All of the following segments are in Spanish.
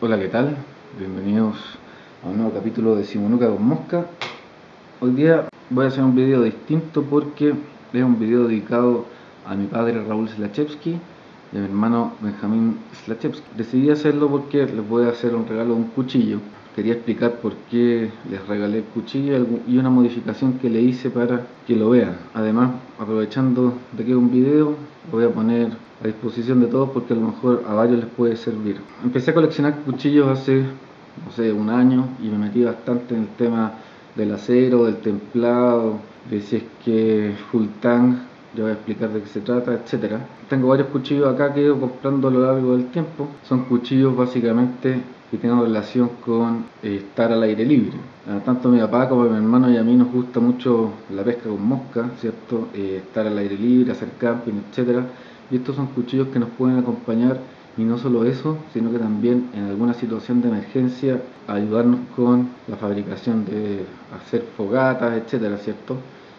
Hola, ¿qué tal? Bienvenidos a un nuevo capítulo de Simonuca con Mosca. Hoy día voy a hacer un video distinto porque es un video dedicado a mi padre Raúl Slachewski y a mi hermano Benjamín Slachewski. Decidí hacerlo porque les voy a hacer un regalo de un cuchillo. Quería explicar por qué les regalé el cuchillo y una modificación que le hice para que lo vean. Además, aprovechando de que es un video, lo voy a poner a disposición de todos porque a lo mejor a varios les puede servir. Empecé a coleccionar cuchillos hace, no sé, un año y me metí bastante en el tema del acero, del templado, de si es que full tang, ya voy a explicar de qué se trata, etcétera. Tengo varios cuchillos acá que he ido comprando a lo largo del tiempo. Son cuchillos básicamente que tienen relación con estar al aire libre. Tanto a mi papá como a mi hermano y a mí nos gusta mucho la pesca con mosca, ¿cierto? Estar al aire libre, hacer camping, etcétera. Y estos son cuchillos que nos pueden acompañar, y no solo eso, sino que también en alguna situación de emergencia ayudarnos con la fabricación de hacer fogatas, etcétera, ¿cierto?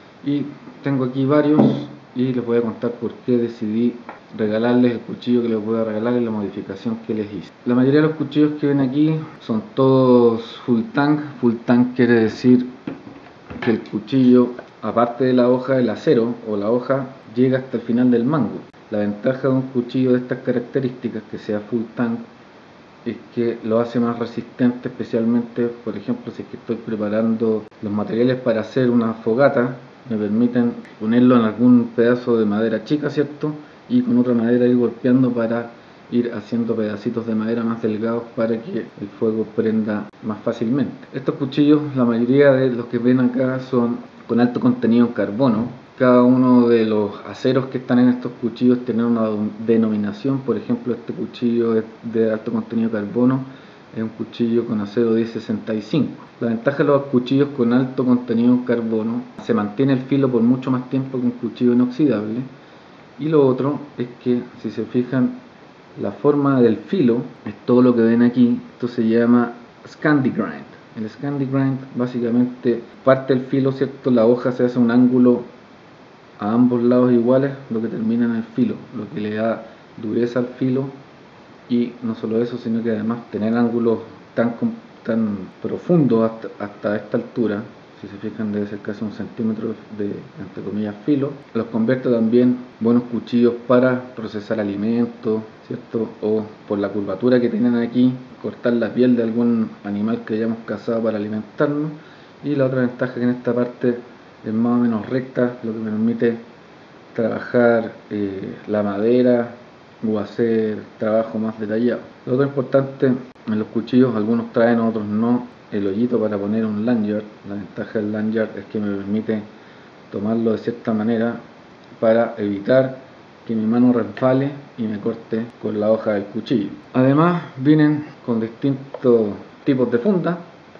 Y tengo aquí varios y les voy a contar por qué decidí regalarles el cuchillo que les voy a regalar y la modificación que les hice. La mayoría de los cuchillos que ven aquí son todos full tang. Full tang quiere decir que el cuchillo, aparte de la hoja, el acero o la hoja llega hasta el final del mango. La ventaja de un cuchillo de estas características, que sea full tang, es que lo hace más resistente, especialmente, por ejemplo, si es que estoy preparando los materiales para hacer una fogata, me permiten ponerlo en algún pedazo de madera chica, ¿cierto? Y con otra madera ir golpeando para ir haciendo pedacitos de madera más delgados para que el fuego prenda más fácilmente. Estos cuchillos, la mayoría de los que ven acá, son con alto contenido en carbono. Cada uno de los aceros que están en estos cuchillos tiene una denominación. Por ejemplo, este cuchillo es de alto contenido de carbono, es un cuchillo con acero 1065. La ventaja de los cuchillos con alto contenido en carbono, se mantiene el filo por mucho más tiempo que un cuchillo inoxidable. Y lo otro es que, si se fijan, la forma del filo es todo lo que ven aquí. Esto se llama Scandi Grind. El Scandi Grind básicamente parte el filo, ¿cierto? La hoja se hace un ángulo a ambos lados iguales, lo que termina en el filo, lo que le da dureza al filo. Y no solo eso, sino que además tener ángulos tan profundos hasta esta altura, si se fijan debe ser casi 1 centímetro de, entre comillas, filo, los convierte también en buenos cuchillos para procesar alimentos, ¿cierto? O por la curvatura que tienen aquí, cortar la piel de algún animal que hayamos cazado para alimentarnos. Y la otra ventaja que en esta parte es más o menos recta, lo que me permite trabajar la madera o hacer trabajo más detallado. Lo otro importante en los cuchillos, algunos traen, otros no, el hoyito para poner un lanyard. La ventaja del lanyard es que me permite tomarlo de cierta manera para evitar que mi mano resbale y me corte con la hoja del cuchillo. Además vienen con distintos tipos de funda.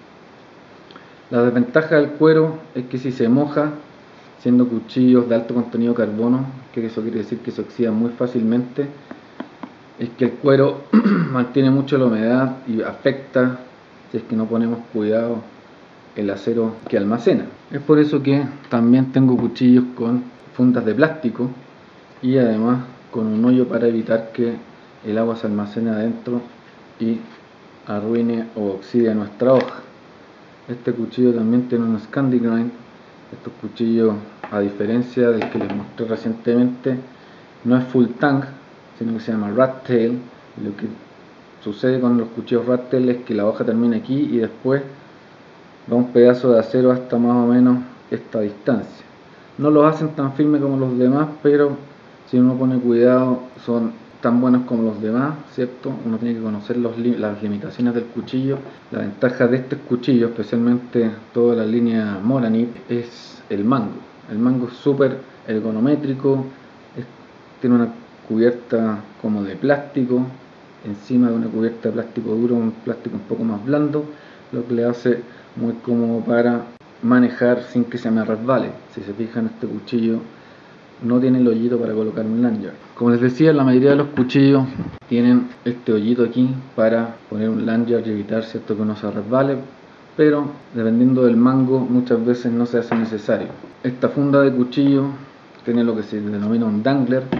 La desventaja del cuero es que si se moja, siendo cuchillos de alto contenido de carbono, que eso quiere decir que se oxidan muy fácilmente, es que el cuero mantiene mucho la humedad y afecta, si es que no ponemos cuidado, el acero que almacena. Es por eso que también tengo cuchillos con fundas de plástico y además con un hoyo para evitar que el agua se almacene adentro y arruine o oxide nuestra hoja. Este cuchillo también tiene un Scandi Grind. Estos cuchillos, a diferencia del que les mostré recientemente, no es full tang, sino que se llama rat tail. Lo que sucede con los cuchillos rat tail es que la hoja termina aquí y después va un pedazo de acero hasta más o menos esta distancia. No los hacen tan firmes como los demás, pero si uno pone cuidado son tan buenos como los demás, ¿cierto? Uno tiene que conocer las limitaciones del cuchillo. La ventaja de este cuchillo, especialmente toda la línea Moranit, es el mango. El mango es súper ergonométrico, tiene una cubierta como de plástico, encima de una cubierta de plástico duro, un plástico un poco más blando, lo que le hace muy cómodo para manejar sin que se me resbale. Si se fijan, este cuchillo no tiene el hoyito para colocar un lanyard. Como les decía, la mayoría de los cuchillos tienen este hoyito aquí para poner un lanyard y evitar, ¿cierto?, que uno se resbale, pero dependiendo del mango muchas veces no se hace necesario. Esta funda de cuchillo tiene lo que se denomina un dangler,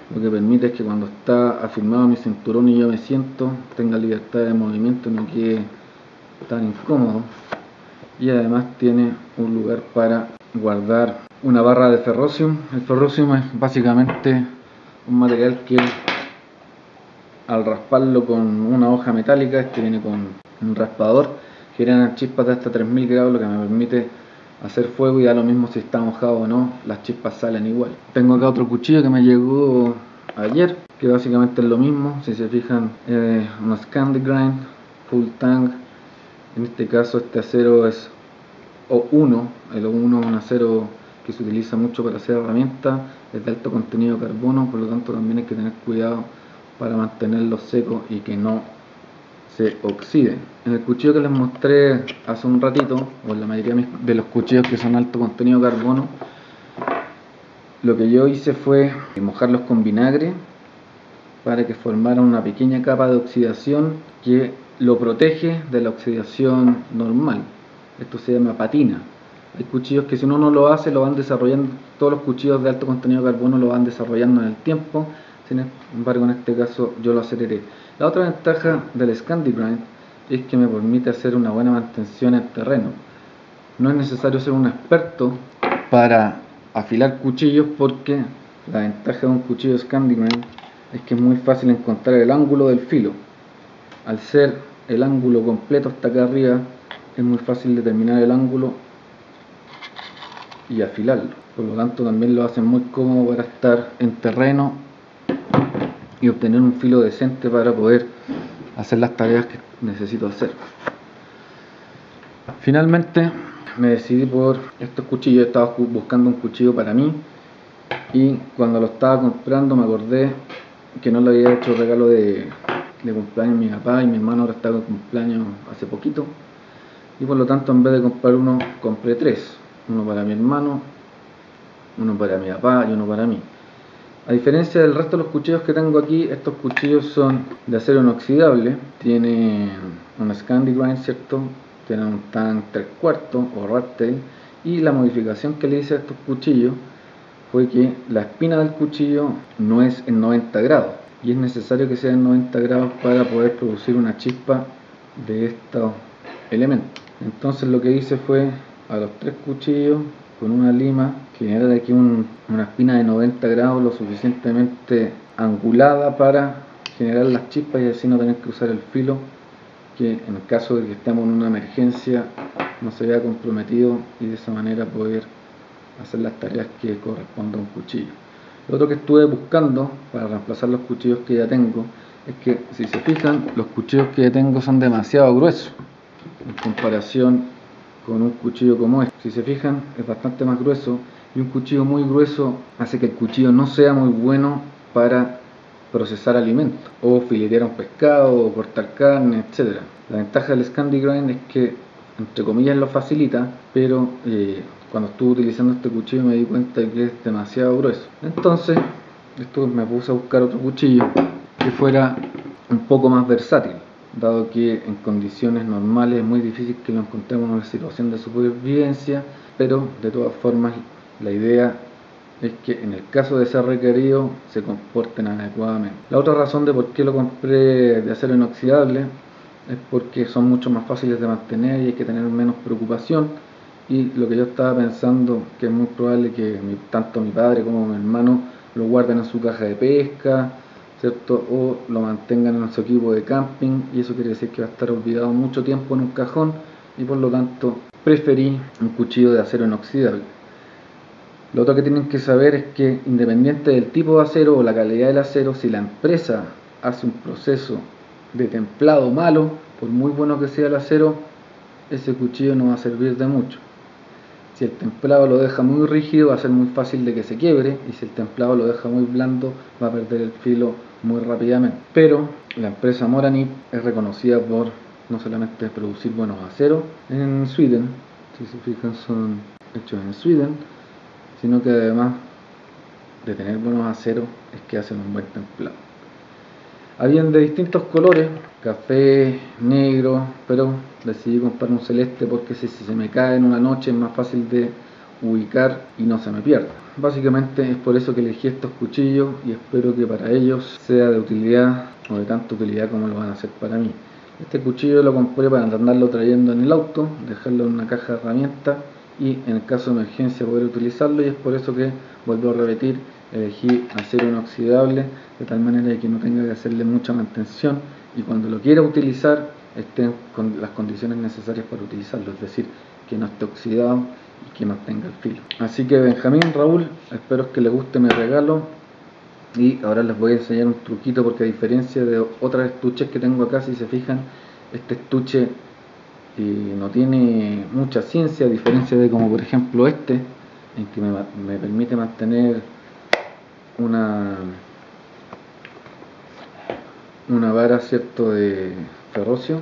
lo que permite es que cuando está afirmado mi cinturón y yo me siento, tenga libertad de movimiento y no quede tan incómodo. Y además tiene un lugar para guardar una barra de ferrocium. El ferrocium es básicamente un material que al rasparlo con una hoja metálica, este viene con un raspador, generan chispas de hasta 3000 grados, lo que me permite hacer fuego y da lo mismo si está mojado o no, las chispas salen igual. Tengo acá otro cuchillo que me llegó ayer, que básicamente es lo mismo. Si se fijan, una Scandi Grind Full Tang. En este caso este acero es O1, el O1 es un acero que se utiliza mucho para hacer herramientas, es de alto contenido de carbono, por lo tanto también hay que tener cuidado para mantenerlo seco y que no se oxiden. En el cuchillo que les mostré hace un ratito, o en la mayoría de los cuchillos que son alto contenido de carbono, lo que yo hice fue mojarlos con vinagre para que formaran una pequeña capa de oxidación que lo protege de la oxidación normal. Esto se llama patina. Hay cuchillos que si uno no lo hace, lo van desarrollando, todos los cuchillos de alto contenido de carbono lo van desarrollando en el tiempo. Sin embargo, en este caso yo lo aceleré. La otra ventaja del Scandi Grind es que me permite hacer una buena mantención en terreno. No es necesario ser un experto para afilar cuchillos, porque la ventaja de un cuchillo Scandi Grind es que es muy fácil encontrar el ángulo del filo. Al ser el ángulo completo hasta acá arriba, es muy fácil determinar el ángulo y afilarlo. Por lo tanto también lo hace muy cómodo para estar en terreno y obtener un filo decente para poder hacer las tareas que necesito hacer. Finalmente me decidí por estos cuchillos. Estaba buscando un cuchillo para mí y cuando lo estaba comprando me acordé que no le había hecho regalo de cumpleaños a mi papá, y mi hermano ahora está de cumpleaños hace poquito, y por lo tanto en vez de comprar uno compré tres, uno para mi hermano, uno para mi papá y uno para mí. A diferencia del resto de los cuchillos que tengo aquí, estos cuchillos son de acero inoxidable, tienen una Scandi Grind, ¿cierto? Tienen un Tang 3/4 o Rat Tail, y la modificación que le hice a estos cuchillos fue que la espina del cuchillo no es en 90 grados, y es necesario que sea en 90 grados para poder producir una chispa de estos elementos. Entonces lo que hice fue a los tres cuchillos con una lima generar aquí una espina de 90 grados lo suficientemente angulada para generar las chispas y así no tener que usar el filo, que en el caso de que estemos en una emergencia no se vea comprometido, y de esa manera poder hacer las tareas que corresponden a un cuchillo. Lo otro que estuve buscando para reemplazar los cuchillos que ya tengo es que, si se fijan, los cuchillos que ya tengo son demasiado gruesos en comparación con un cuchillo como este. Si se fijan, es bastante más grueso, y un cuchillo muy grueso hace que el cuchillo no sea muy bueno para procesar alimentos, o filetear un pescado, o cortar carne, etc. La ventaja del Scandi Grind es que, entre comillas, lo facilita, pero cuando estuve utilizando este cuchillo me di cuenta de que es demasiado grueso. Entonces me puse a buscar otro cuchillo que fuera un poco más versátil, dado que en condiciones normales es muy difícil que lo encontremos en una situación de supervivencia, pero de todas formas la idea es que en el caso de ser requerido se comporten adecuadamente. La otra razón de por qué lo compré de acero inoxidable es porque son mucho más fáciles de mantener y hay que tener menos preocupación. Y lo que yo estaba pensando, que es muy probable que tanto mi padre como mi hermano lo guarden en su caja de pesca, ¿cierto? O lo mantengan en su equipo de camping, y eso quiere decir que va a estar olvidado mucho tiempo en un cajón, y por lo tanto preferí un cuchillo de acero inoxidable. Lo otro que tienen que saber es que, independiente del tipo de acero o la calidad del acero, si la empresa hace un proceso de templado malo, por muy bueno que sea el acero, ese cuchillo no va a servir de mucho. Si el templado lo deja muy rígido, va a ser muy fácil de que se quiebre, y si el templado lo deja muy blando, va a perder el filo muy rápidamente. Pero la empresa Moranit es reconocida por no solamente producir buenos aceros en Sweden, si se fijan son hechos en Sweden, sino que además de tener buenos aceros es que hacen un buen templado. Habían de distintos colores, café, negro, pero decidí comprar un celeste porque si se me cae en una noche es más fácil de ubicar y no se me pierda. Básicamente es por eso que elegí estos cuchillos y espero que para ellos sea de utilidad o de tanta utilidad como lo van a hacer para mí. Este cuchillo lo compré para andarlo trayendo en el auto, dejarlo en una caja de herramientas y en caso de emergencia poder utilizarlo, y es por eso que, vuelvo a repetir, elegí acero inoxidable de tal manera que no tenga que hacerle mucha mantención y cuando lo quiera utilizar estén con las condiciones necesarias para utilizarlo, es decir, que no esté oxidado y que mantenga el filo. Así que Benjamín, Raúl, espero que les guste mi regalo. Y ahora les voy a enseñar un truquito, porque a diferencia de otras estuches que tengo acá, si se fijan, este estuche no tiene mucha ciencia, a diferencia de como por ejemplo este, en que me permite mantener una vara, cierto, de ferrocio.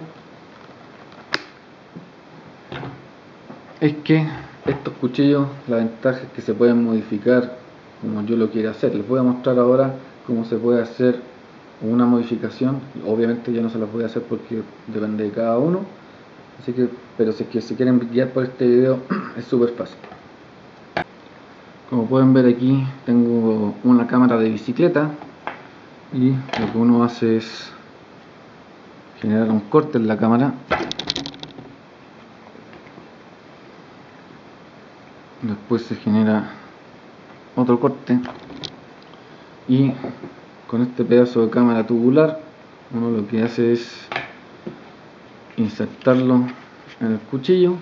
Es que estos cuchillos, la ventaja es que se pueden modificar como yo lo quiera hacer. Les voy a mostrar ahora cómo se puede hacer una modificación. Obviamente yo no se las voy a hacer porque depende de cada uno, así que, pero si es que se quieren guiar por este video es súper fácil. Como pueden ver, aquí tengo una cámara de bicicleta y lo que uno hace es generar un corte en la cámara. Después se genera otro corte y con este pedazo de cámara tubular uno lo que hace es insertarlo en el cuchillo,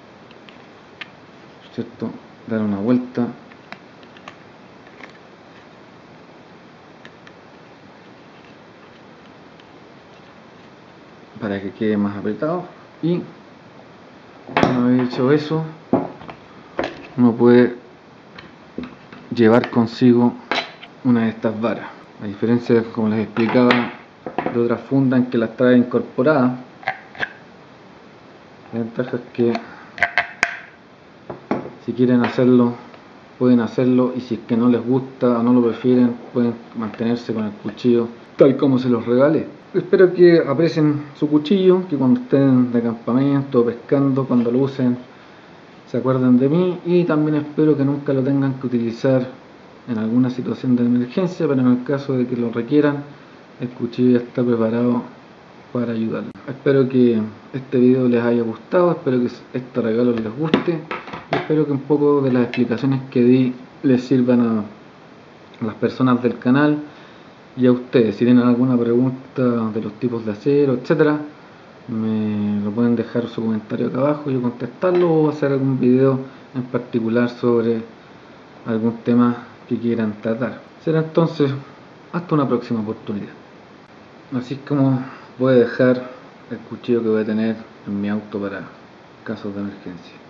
¿cierto? Dar una vuelta para que quede más apretado, y una vez hecho eso uno puede llevar consigo una de estas varas. A diferencia, como les explicaba, de otras fundas en que las trae incorporadas, la ventaja es que si quieren hacerlo pueden hacerlo, y si es que no les gusta o no lo prefieren pueden mantenerse con el cuchillo tal como se los regalé. Espero que aprecien su cuchillo, que cuando estén de campamento o pescando, cuando lo usen, se acuerden de mí, y también espero que nunca lo tengan que utilizar en alguna situación de emergencia, pero en el caso de que lo requieran, el cuchillo ya está preparado para ayudarlos. Espero que este video les haya gustado, espero que este regalo les guste, y espero que un poco de las explicaciones que di les sirvan a las personas del canal y a ustedes. Si tienen alguna pregunta de los tipos de acero, etcétera, me lo pueden dejar su comentario acá abajo, yo contestarlo o hacer algún video en particular sobre algún tema que quieran tratar. Será entonces hasta una próxima oportunidad. Así es como voy a dejar el cuchillo que voy a tener en mi auto para casos de emergencia.